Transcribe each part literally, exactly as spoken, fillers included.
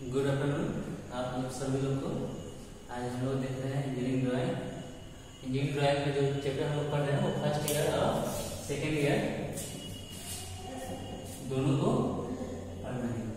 Good afternoon आप लोग सभी लोग को। आज हम लोग देख रहे हैं इंजीनियरिंग ड्राइंग। इंजीनियरिंग ड्राइंग में जो चैप्टर हम लोग पढ़ रहे हैं वो फर्स्ट ईयर और सेकेंड ईयर दोनों को पढ़ना है।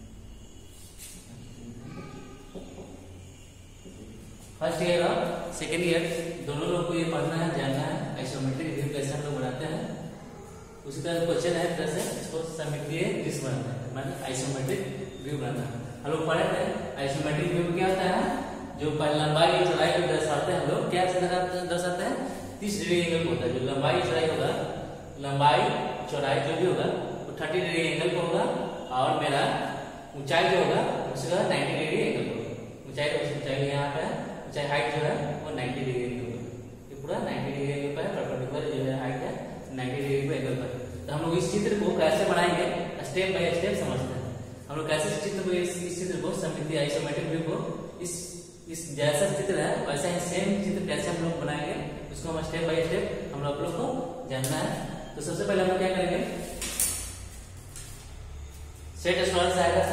फर्स्ट ईयर और सेकेंड ईयर दोनों लोग को ये पढ़ना है, जानना है आइसोमेट्रिक व्यू कैसे हम लोग बनाते हैं। उसी तरह क्वेश्चन है, तरह से इसको सममितीय दृश्य बनाना है, मतलब आइसोमेट्रिक व्यू बनाना है। हम लोग पढ़े थे आइसोमेट्रिक व्यू क्या होता है, जो लंबाई और चौड़ाई को दर्शाते हैं। हम लोग क्या दर्शाते हैं, तीस डिग्री एंगल को होता है। जो लंबाई चौड़ाई होगा, लंबाई चौड़ाई जो भी होगा वो थर्टी डिग्री एंगल को होगा, और मेरा ऊंचाई जो होगा उसका नाइन्टी डिग्री एंगल को होगा। ऊंचाई ऊंचाई यहाँ पे है, ऊंचाई हाइट जो है वो नाइन्टी डिग्री एंगल होगा। ये पूरा नाइन्टी डिग्री एंगल पर है, परपेंडिकुलर जो है हाइट है नाइन्टी डिग्री पे एंगल पर। तो हम लोग इस चित्र को कैसे बनाएंगे, स्टेप बाय स्टेप समझते हैं। हम लोग कैसे चित्र को इस, इस चित्र को सममितीय आइसोमेट्रिक व्यू को इस इस जैसा चित्र है वैसा ही सेम चित्र कैसे हम लोग बनाएंगे, उसको हम स्टेप बाय स्टेप हम लोग लोग को जानना है। तो सबसे पहले हम लोग क्या करेंगे, सेट स्टोरेज आएगा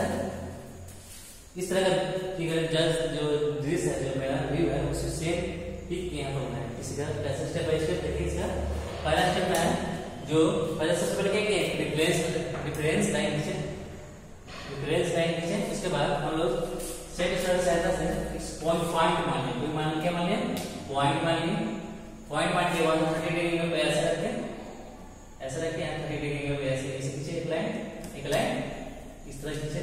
सर। इस तरह का फिगर जस्ट जो दृश्य है, जो मेरा व्यू है उसे सेम पिक यहाँ पर बनाए। इसी तरह कैसे स्टेप बाय स्टेप देखिए। इसका पहला स्टेप है, जो पहले सबसे पहले क्या किए, रिफरेंस रिफरेंस लाइन खींचे, रिफरेंस लाइन खींचे। उसके बाद हम लोग सेट स्टोरेज सहायता से इस पॉइंट पॉइंट मान लें, कोई मान क्या मान लें, पॉइंट मान लें। पॉइंट मान के बाद थर्टी डिग्री एंगल पे ऐसे रखें, ऐसे रखें यहाँ थर्टी डिग्री एंगल पे ऐसे ऐसे खींचे एक लाइन, एक लाइन इस तरह खींचे,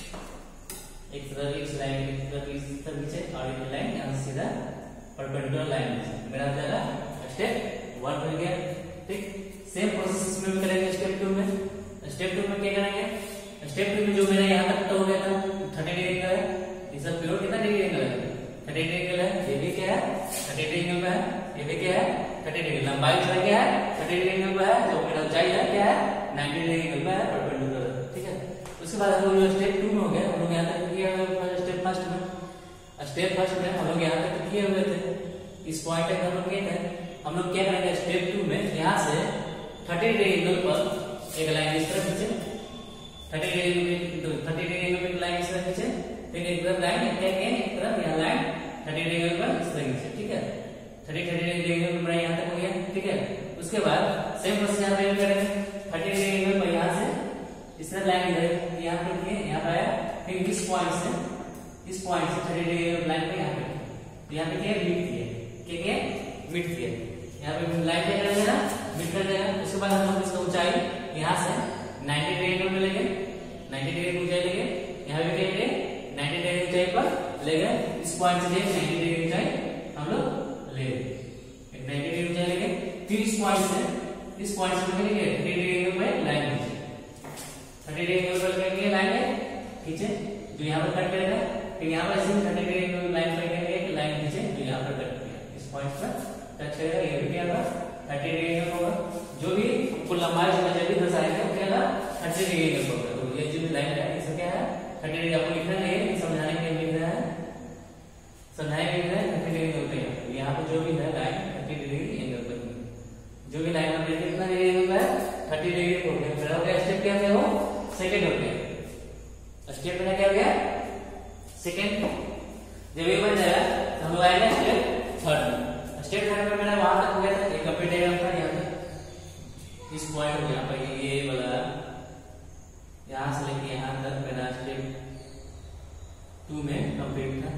एक तरह इस लाइन इस तरह इस तरह खींचे, और एक लाइन यहाँ सीधा परपेंडिकुलर लाइन खींचे। मेरा हो जाएगा स्टेप वन बन गया। ठीक, सेम प्रोसेस इसमें भी करेंगे स्टेप टू में। स्टेप टू में क्या करेंगे, स्टेप टू में जो मेरा यहाँ तक तो हो गया था थर्टी डिग्री का है, ये सब पिरोड कितना डिग्री एंगल है, थर्टी डिग्री एंगल है। ये भी क्या है, थर्टी डिग्री एंगल पे है। ये भी क्या है, थर्टी डिग्री। लंबाई चौड़ाई क्या है, थर्टी डिग्री एंगल पे है। जो मेरा ऊंचाई है क्या है, नाइन्टी डिग्री एंगल पे है, परपेंडिकुलर। ठीक है, उसके बाद हम लोग स्टेप टू में हो गया, हम लोग यहाँ तक किया स्टेप फर्स्ट में। स्टेप फर्स्ट में हम लोग यहाँ तक किए हुए थे, इस पॉइंट तक हम लोग किए थे। हम लोग क्या करेंगे, स्टेप टू में यहाँ से थर्टी डिग्री एंगल पर एक लाइन इस तरह खींचे, thirty degree thirty degree angle पे लाइन इस तरह खींचे, फिर एक तरफ लाइन क्या किए, एक तरफ यहाँ लाइन थर्टी डिग्री एंगल पर इस तरह खींचे। ठीक है, थर्टी थर्टी डिग्री एंगल पर यहाँ तक हो गया। ठीक है, उसके बाद सेम प्रोसेस यहाँ पे करेंगे, थर्टी डिग्री एंगल पर यहाँ से इस तरह लाइन इधर यहाँ पे किए, यहाँ पे आया, फिर इस पॉइंट से इस पॉइंट से थर्टी डिग्री लाइन पे यहाँ पे यहाँ पे क्या मीट किए, क्या किए मीट किए। यहाँ पे लाइन क्या करेंगे ना, मीट कर देगा। उसके बाद हम लोग इसका ऊंचाई यहाँ से नाइन्टी डिग्री एंगल में लेंगे, नाइन्टी डिग्री ऊंचाई लेंगे। यहाँ पे क्या लेंगे, नाइन्टी डिग्री ऊंचाई पर लेंगे। इस पॉइंट से लेंगे नाइन्टी डिग्री ऊंचाई हम लोग लेंगे, नाइन्टी डिग्री ऊंचाई लेंगे। फिर इस पॉइंट से इस पॉइंट से लेंगे थर्टी डिग्री एंगल पे लाइन खींचे, थर्टी डिग्री एंगल पर लेंगे लाइन खींचे जो यहाँ पर कट करेगा। फिर यहाँ पर ऐसे थर्टी डिग्री एंगल लाइन पर लेंगे, लाइन खींचे जो यहाँ पर कट करेगा, इस पॉइंट पर टच करेगा। ये भी क्या होगा, थर्टी डिग्री एंगल होगा। जो भी आपको लंबाई जो भी दर्शाएंगे वो क्या होगा, थर्टी डिग्री एंगल होगा। तो ये जो लाइन है इसका क्या है, थर्टी डिग्री। आपको लिखना नहीं, समझाने के लिए लिख रहा है, समझाने के लिए लिख रहा है थर्टी डिग्री होते हैं। यहाँ पे जो भी है लाइन थर्टी डिग्री एंगल पर, जो भी लाइन आप देखिए कितना डिग्री एंगल पर है, थर्टी डिग्री हो गया। मेरा हो गया स्टेप क्या है, वो सेकंड हो गया। स्टेप मेरा क्या हो गया, सेकंड। जब ये बन जाएगा तो हम लोग आएंगे स्टेप थर्ड में। स्टेप थर्ड में मेरा वहां तक हो गया था, ये कंप्लीट है यहाँ पर, यहाँ तक इस पॉइंट को यहाँ पर ये वाला यहाँ से लेके यहाँ तक मेरा स्टेप टू में कंप्लीट था।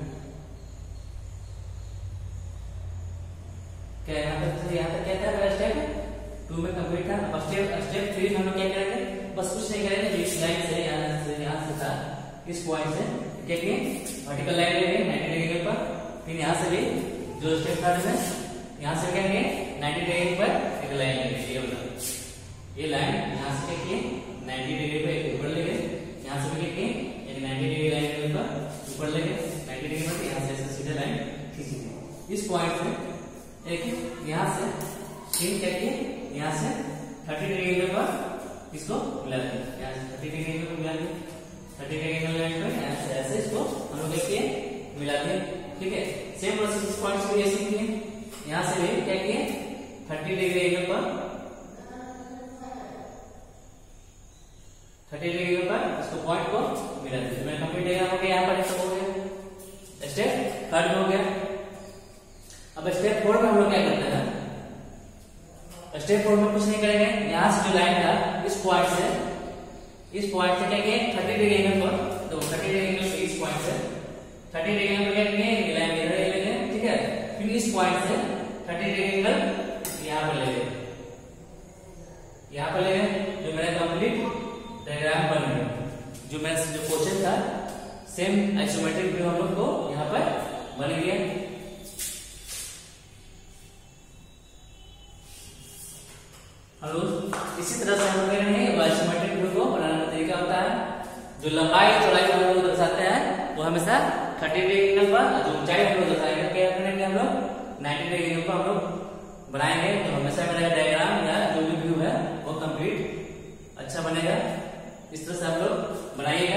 क्या यहाँ तक यहाँ तक क्या था मेरा स्टेप टू में कंप्लीट था। और स्टेप स्टेप थ्री में हम लोग क्या करेंगे, बस कुछ नहीं करेंगे, इस लाइन से यहाँ से यहाँ से था इस पॉइंट से क्या किए, वर्टिकल लाइन लेंगे नाइन्टी डिग्री पर। फिर यहाँ से भी जो स्टेप थर्ड में यहाँ से क्या किए, नाइन्टी डिग्री पर एक लाइन लेंगे, ये वाला ये लाइन यहाँ से क्या किए, नाइन्टी डिग्री पे एक ऊपर लेंगे। यहाँ से भी क्या किए, एक नाइन्टी डिग्री लाइन पर ऊपर लेंगे, नाइन्टी डिग्री पर यहाँ से ऐसे सीधे लाइन खींचेंगे। इस पॉइंट से एक यहाँ से फिर क्या किए, यहाँ से थर्टी डिग्री पर इसको मिला देंगे, यहाँ से थर्टी डिग्री पर मिला देंगे, थर्टी डिग्री एंगल लाइन पर यहाँ से ऐसे इसको हम लोग देखिए मिला दिए। ठीक है, सेम प्रोसेस इस पॉइंट से भी ऐसे किए, यहाँ से भी क्या किए, थर्टी डिग्री एंगल पर थर्टी डिग्री पर इसको पॉइंट को मिला दीजिए। मेरा कंप्लीट डायग्राम हो गया, यहाँ पर सब हो गया, स्टेप थर्ड हो गया। अब स्टेप फोर में हम लोग क्या करते हैं, स्टेप फोर में कुछ नहीं करेंगे, यहाँ से जो लाइन था इस पॉइंट से इस पॉइंट से क्या किए थर्टी डिग्री एंगल पर, तो थर्टी डिग्री एंगल पे इस पॉइंट से थर्टी डिग्री एंगल क्या किए लाइन इधर ले लेंगे, ठीक है। फिर इस पॉइंट से थर्टी डिग्री एंगल यहाँ पर ले लेंगे, यहाँ पर ले लेंगे। जो मेरा कंप्लीट डायग्राम बन गया, जो मेरा जो क्वेश्चन था सेम आइसोमेट्रिक व्यू हम लोग को यहाँ पर बन गया। हम लोग इसी तरह से हम लोग करेंगे आइसोमेट्रिक व्यू को बनाने का तरीका होता है, जो लंबाई चौड़ाई हम लोग दर्शाते हैं वो हमेशा थर्टी डिग्री एंगल पर, जो ऊंचाई हम लोग दर्शाएंगे क्या करेंगे हम लोग नाइन्टी डिग्री एंगल पर हम लोग बनाएंगे। तो हमेशा मेरा डायग्राम या जो भी व्यू है वो कंप्लीट अच्छा बनेगा। इस तरह से आप लोग बनाइएगा।